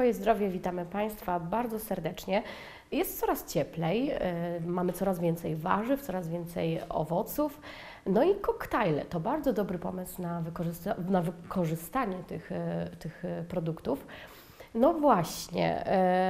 Twoje zdrowie, witamy Państwa bardzo serdecznie. Jest coraz cieplej, mamy coraz więcej warzyw, coraz więcej owoców. No i koktajle to bardzo dobry pomysł na wykorzystanie tych produktów. No właśnie,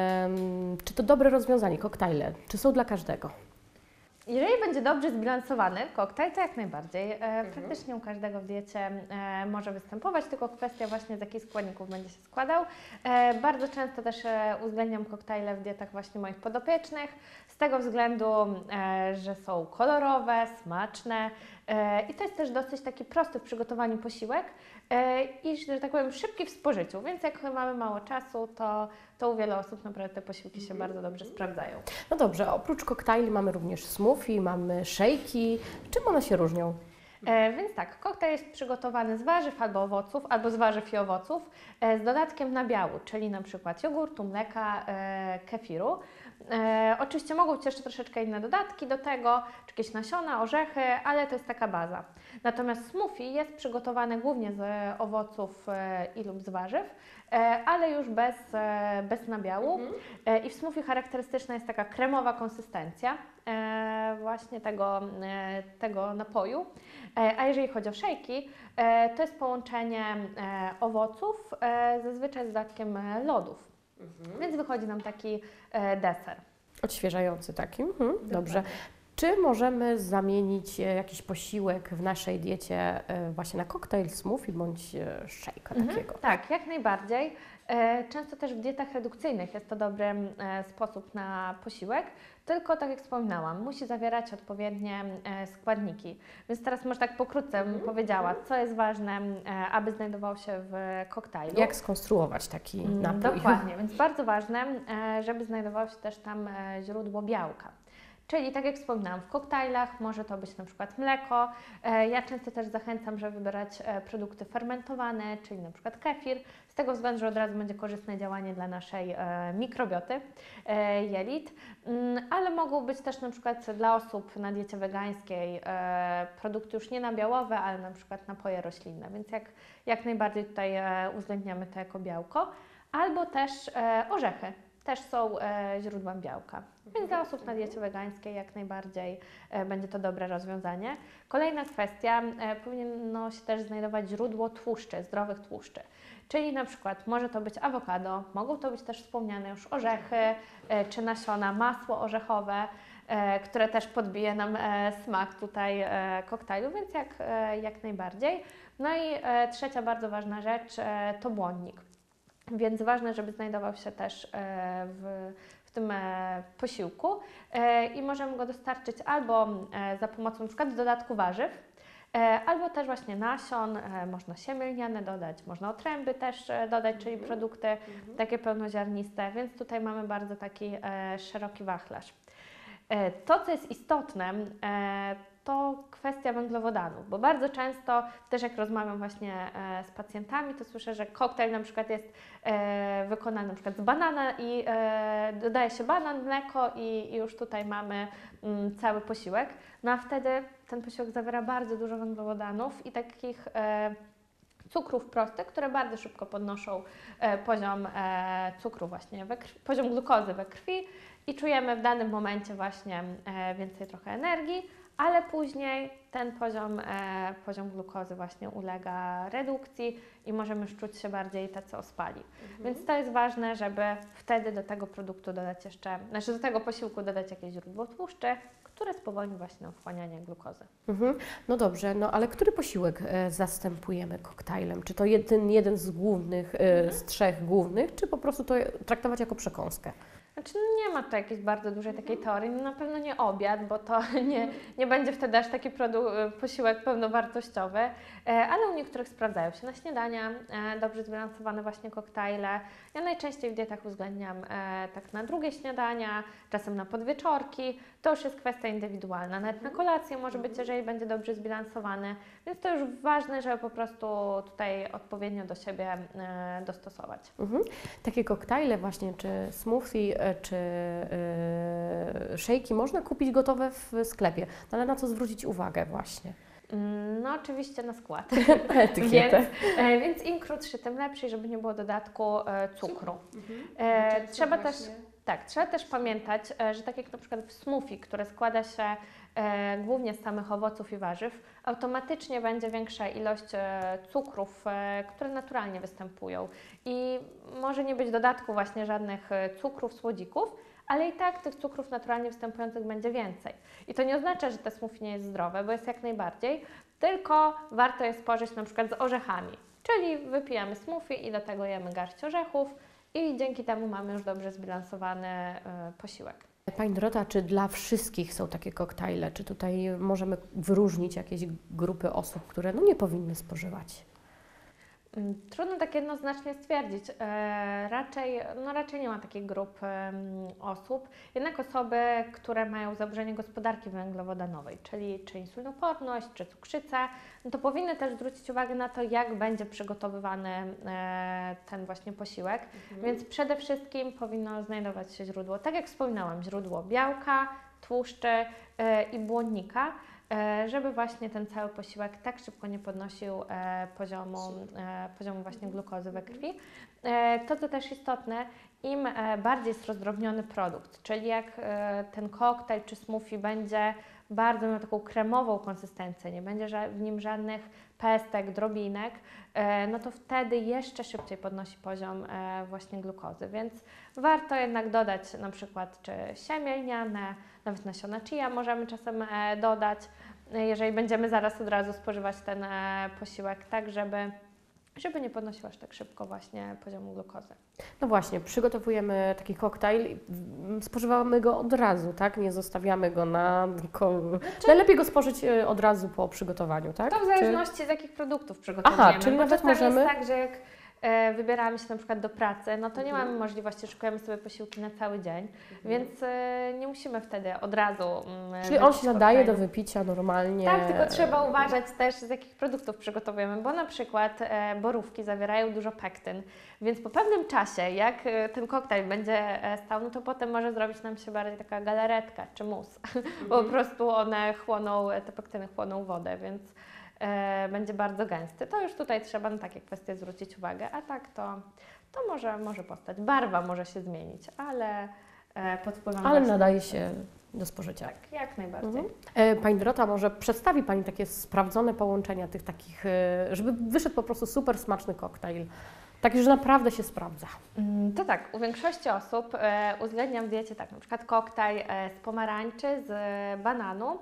czy to dobre rozwiązanie, koktajle, czy są dla każdego? Jeżeli będzie dobrze zbilansowany koktajl, to jak najbardziej. Praktycznie u każdego w diecie może występować, tylko kwestia właśnie z jakich składników będzie się składał. Bardzo często też uwzględniam koktajle w dietach właśnie moich podopiecznych, z tego względu, że są kolorowe, smaczne i to jest też dosyć taki prosty w przygotowaniu posiłek i, że tak powiem, szybki w spożyciu, więc jak mamy mało czasu, to u wielu osób naprawdę te posiłki się bardzo dobrze sprawdzają. No dobrze, oprócz koktajli mamy również smoothie, mamy szejki. Czym one się różnią? Więc tak, koktajl jest przygotowany z warzyw albo owoców, albo z warzyw i owoców z dodatkiem nabiału, czyli na przykład jogurtu, mleka, kefiru. Oczywiście mogą być jeszcze troszeczkę inne dodatki do tego, czy jakieś nasiona, orzechy, ale to jest taka baza. Natomiast smoothie jest przygotowane głównie z owoców i lub z warzyw, ale już bez nabiału. I w smoothie charakterystyczna jest taka kremowa konsystencja właśnie tego napoju. A jeżeli chodzi o szejki, to jest połączenie owoców zazwyczaj z dodatkiem lodów. Więc wychodzi nam taki deser. Odświeżający taki, dobrze. Czy możemy zamienić jakiś posiłek w naszej diecie właśnie na koktajl, smoothie bądź szejka takiego? Tak, jak najbardziej. Często też w dietach redukcyjnych jest to dobry sposób na posiłek, tylko tak jak wspominałam, musi zawierać odpowiednie składniki. Więc teraz może tak pokrótce bym powiedziała, co jest ważne, aby znajdowało się w koktajlu. Jak skonstruować taki napój? Dokładnie, więc bardzo ważne, żeby znajdowało się też tam źródło białka. Czyli tak jak wspominałam, w koktajlach może to być na przykład mleko. Ja często też zachęcam, żeby wybierać produkty fermentowane, czyli na przykład kefir, z tego względu, że od razu będzie korzystne działanie dla naszej mikrobioty jelit, ale mogą być też na przykład dla osób na diecie wegańskiej produkty już nie nabiałowe, ale na przykład napoje roślinne, więc jak najbardziej tutaj uwzględniamy to jako białko, albo też orzechy. Też są źródłem białka. Więc dla osób na diecie wegańskiej jak najbardziej będzie to dobre rozwiązanie. Kolejna kwestia, powinno się też znajdować źródło tłuszczy, zdrowych tłuszczy. Czyli na przykład może to być awokado, mogą to być też wspomniane już orzechy czy nasiona, masło orzechowe, które też podbije nam smak tutaj koktajlu, więc jak najbardziej. No i trzecia bardzo ważna rzecz to błonnik. Więc ważne, żeby znajdował się też w tym posiłku i możemy go dostarczyć albo za pomocą np. dodatku warzyw, albo też właśnie nasion, można siemię lniane dodać, można otręby też dodać, czyli produkty takie pełnoziarniste, więc tutaj mamy bardzo taki szeroki wachlarz. To, co jest istotne, to kwestia węglowodanów, bo bardzo często też jak rozmawiam właśnie z pacjentami, to słyszę, że koktajl na przykład jest wykonany na przykład z banana i dodaje się banan, mleko i już tutaj mamy cały posiłek. No a wtedy ten posiłek zawiera bardzo dużo węglowodanów i takich cukrów prostych, które bardzo szybko podnoszą poziom cukru właśnie, poziom glukozy we krwi i czujemy w danym momencie właśnie więcej trochę energii, ale później ten poziom glukozy właśnie ulega redukcji i możemy już czuć się bardziej tacy ospali. Więc to jest ważne, żeby wtedy do tego produktu dodać jeszcze, do tego posiłku dodać jakieś źródło tłuszczy, które spowolni właśnie wchłanianie glukozy. No dobrze, no ale który posiłek zastępujemy koktajlem? Czy to jeden z głównych, z trzech głównych, czy po prostu to traktować jako przekąskę? Znaczy nie ma tu jakiejś bardzo dużej takiej teorii, na pewno nie obiad, bo to nie będzie wtedy aż taki posiłek pełnowartościowy, ale u niektórych sprawdzają się na śniadania, dobrze zbilansowane właśnie koktajle. Ja najczęściej w dietach uwzględniam tak na drugie śniadania, czasem na podwieczorki, to już jest kwestia indywidualna, nawet na kolację może być, jeżeli będzie dobrze zbilansowany, więc to już ważne, żeby po prostu tutaj odpowiednio do siebie dostosować. Takie koktajle właśnie, czy smoothie, czy szejki można kupić gotowe w sklepie, no ale na co zwrócić uwagę właśnie? No oczywiście na skład. Etykietę. Więc im krótszy, tym lepszy, żeby nie było dodatku cukru. Trzeba też pamiętać, że tak jak na przykład w smoothie, które składa się głównie z samych owoców i warzyw, automatycznie będzie większa ilość cukrów, które naturalnie występują. I może nie być dodatku właśnie żadnych cukrów, słodzików, ale i tak tych cukrów naturalnie występujących będzie więcej. I to nie oznacza, że te smoothie nie jest zdrowe, bo jest jak najbardziej, tylko warto je spożyć na przykład z orzechami. Czyli wypijamy smoothie i do tego jemy garść orzechów i dzięki temu mamy już dobrze zbilansowany posiłek. Pani Dorota, czy dla wszystkich są takie koktajle? Czy tutaj możemy wyróżnić jakieś grupy osób, które nie powinny spożywać? Trudno tak jednoznacznie stwierdzić. Raczej nie ma takich grup osób. Jednak osoby, które mają zaburzenie gospodarki węglowodanowej, czyli czy insulinoporność, czy cukrzycę, to powinny też zwrócić uwagę na to, jak będzie przygotowywany ten właśnie posiłek. Więc przede wszystkim powinno znajdować się źródło, tak jak wspominałam, źródło białka, tłuszczy i błonnika, żeby właśnie ten cały posiłek tak szybko nie podnosił poziomu właśnie glukozy we krwi. To, co też istotne, im bardziej jest rozdrobniony produkt, czyli jak ten koktajl czy smoothie będzie bardzo miał taką kremową konsystencję, nie będzie w nim żadnych pestek, drobinek, no to wtedy jeszcze szybciej podnosi poziom właśnie glukozy, więc warto jednak dodać na przykład czy siemię lniane, nawet nasiona chia możemy czasem dodać, jeżeli będziemy zaraz od razu spożywać ten posiłek, tak żeby nie podnosił aż tak szybko właśnie poziomu glukozy. No właśnie, przygotowujemy taki koktajl, spożywamy go od razu, tak? Nie zostawiamy go na... Najlepiej go spożyć od razu po przygotowaniu, tak? To w zależności z jakich produktów przygotowujemy. Aha, czyli nawet możemy... jest tak, że jak wybieramy się na przykład do pracy, no to nie mamy możliwości, szykujemy sobie posiłki na cały dzień, więc nie musimy wtedy od razu Czyli on się nadaje do wypicia normalnie. Tak, tylko trzeba uważać też, z jakich produktów przygotowujemy, bo na przykład borówki zawierają dużo pektyn, więc po pewnym czasie, jak ten koktajl będzie stał, no to potem może zrobić nam się bardziej taka galaretka czy mus, bo po prostu one te pektyny chłoną wodę, więc będzie bardzo gęsty. To już tutaj trzeba na takie kwestie zwrócić uwagę, a tak to może powstać. Barwa może się zmienić, ale pod wpływem... Ale nadaje się do spożycia. Tak, jak najbardziej. Pani Dorota, może przedstawi Pani takie sprawdzone połączenia tych takich, żeby wyszedł po prostu super smaczny koktajl. Taki, że naprawdę się sprawdza. To tak, u większości osób uwzględniam w diecie tak, na przykład koktajl z pomarańczy, z bananu,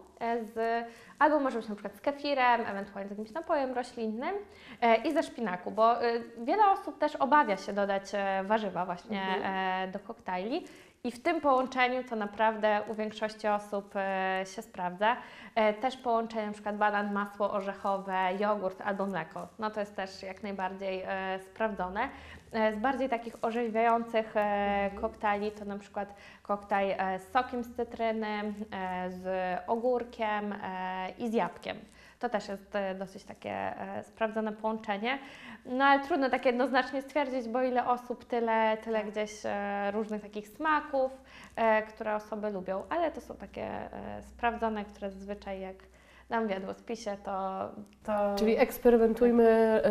albo może być na przykład z kefirem, ewentualnie z jakimś napojem roślinnym i ze szpinaku, bo wiele osób też obawia się dodać warzywa właśnie do koktajli. I w tym połączeniu to naprawdę u większości osób się sprawdza. Też połączenie na przykład banan, masło orzechowe, jogurt albo mleko. No to jest też jak najbardziej sprawdzone. Z bardziej takich orzeźwiających koktajli to na przykład koktajl z sokiem z cytryny, z ogórkiem i z jabłkiem. To też jest dosyć takie sprawdzone połączenie. No ale trudno tak jednoznacznie stwierdzić, bo ile osób, tyle gdzieś różnych takich smaków, które osoby lubią. Ale to są takie sprawdzone, które zazwyczaj jak nam w jadłospisie, to... Czyli eksperymentujmy,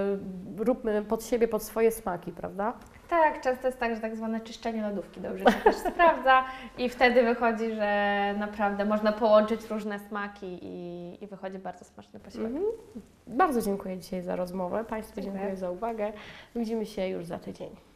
róbmy pod siebie, pod swoje smaki, prawda? Tak, często jest tak, że tak zwane czyszczenie lodówki dobrze się też sprawdza i wtedy wychodzi, że naprawdę można połączyć różne smaki i wychodzi bardzo smaczny posiłek. Bardzo dziękuję dzisiaj za rozmowę. Państwu dziękuję za uwagę. Widzimy się już za tydzień.